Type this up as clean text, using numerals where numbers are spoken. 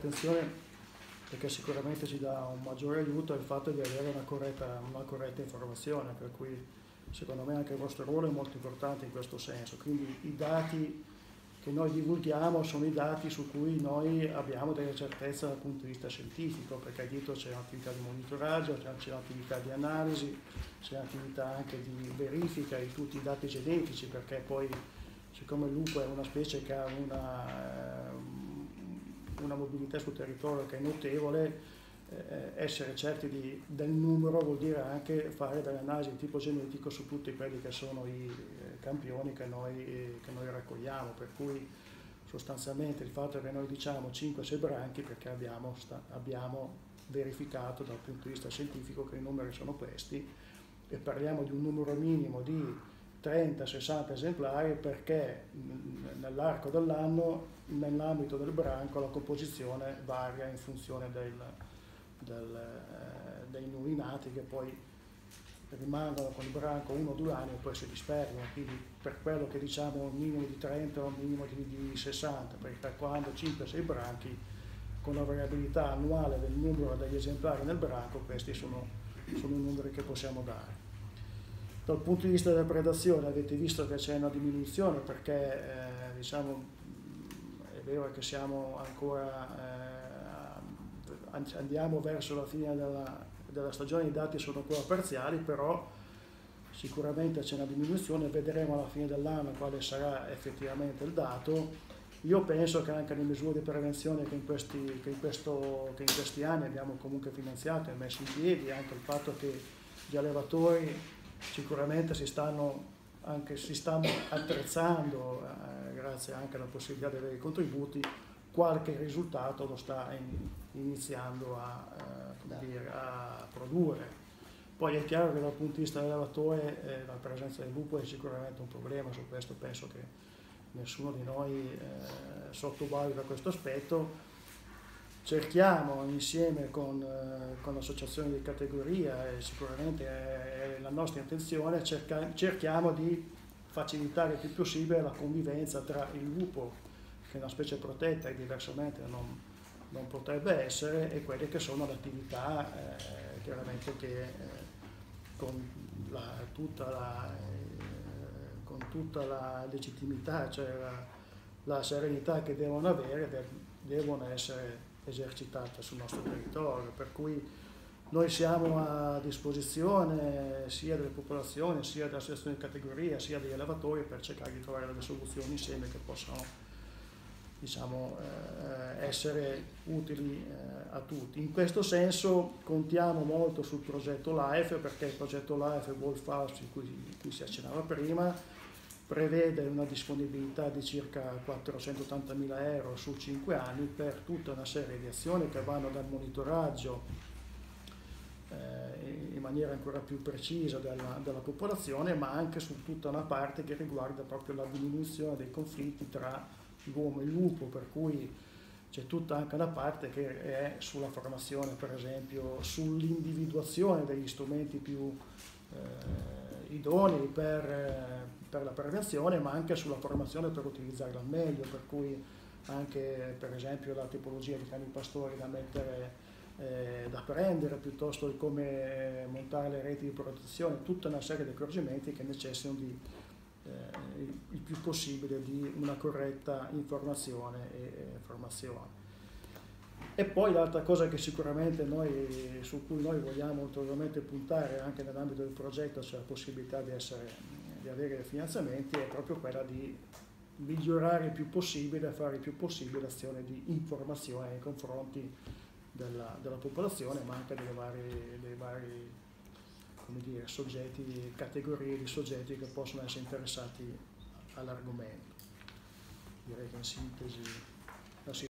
attenzione perché sicuramente ci dà un maggiore aiuto il fatto di avere una corretta informazione, per cui secondo me anche il vostro ruolo è molto importante in questo senso. Quindi i dati che noi divulghiamo sono i dati su cui noi abbiamo delle certezze dal punto di vista scientifico, perché dietro c'è un'attività di monitoraggio, c'è un'attività di analisi, c'è un'attività anche di verifica di tutti i dati genetici, perché poi siccome il lupo è una specie che ha una mobilità sul territorio che è notevole, essere certi del numero vuol dire anche fare delle analisi di tipo genetico su tutti quelli che sono i campioni che noi raccogliamo, per cui sostanzialmente il fatto che noi diciamo 5-6 branchi perché abbiamo verificato dal punto di vista scientifico che i numeri sono questi e parliamo di un numero minimo di 30-60 esemplari perché nell'arco dell'anno nell'ambito del branco la composizione varia in funzione dei nuovi nati che poi rimangono con il branco 1 o 2 anni e poi si disperdono, quindi per quello che diciamo un minimo di 30 o un minimo di 60, perché calcolando 5-6 branchi con la variabilità annuale del numero degli esemplari nel branco, questi sono i numeri che possiamo dare. Dal punto di vista della predazione avete visto che c'è una diminuzione perché diciamo, è vero che siamo ancora, andiamo verso la fine della stagione, i dati sono ancora parziali, però sicuramente c'è una diminuzione, vedremo alla fine dell'anno quale sarà effettivamente il dato. Io penso che anche le misure di prevenzione che in questi anni abbiamo comunque finanziato e messo in piedi, anche il fatto che gli allevatori sicuramente si stanno attrezzando, grazie anche alla possibilità di avere i contributi, qualche risultato lo sta iniziando a produrre. Poi è chiaro che dal punto di vista dell'allevatore la presenza del lupo è sicuramente un problema, su questo penso che nessuno di noi sottovaluta questo aspetto. Cerchiamo insieme con l'associazione di categoria e sicuramente è la nostra intenzione, cerchiamo di facilitare il più possibile la convivenza tra il lupo, che è una specie protetta e diversamente non potrebbe essere, e quelle che sono le attività chiaramente che con tutta la legittimità, cioè la serenità che devono avere, devono essere esercitate sul nostro territorio, per cui noi siamo a disposizione sia delle popolazioni, sia delle associazioni di categoria, sia degli allevatori per cercare di trovare delle soluzioni insieme che possano, diciamo, essere utili a tutti. In questo senso contiamo molto sul progetto LIFE, perché il progetto LIFE Wolf House, cui si accennava prima, prevede una disponibilità di circa 480.000 euro su 5 anni per tutta una serie di azioni che vanno dal monitoraggio in maniera ancora più precisa della popolazione, ma anche su tutta una parte che riguarda proprio la diminuzione dei conflitti tra l'uomo e il lupo, per cui c'è tutta anche una parte che è sulla formazione, per esempio, sull'individuazione degli strumenti più idonei per la prevenzione, ma anche sulla formazione per utilizzarla al meglio, per cui anche per esempio la tipologia di cani pastori da mettere da prendere, piuttosto di come montare le reti di protezione, tutta una serie di accorgimenti che necessitano il più possibile di una corretta informazione e formazione. E poi l'altra cosa che sicuramente su cui noi vogliamo ulteriormente puntare anche nell'ambito del progetto, c'è la possibilità di avere finanziamenti, è proprio quella di migliorare il più possibile, fare il più possibile azione di informazione nei confronti della popolazione, ma anche dei vari come dire, soggetti, categorie di soggetti che possono essere interessati all'argomento. Direi che in sintesi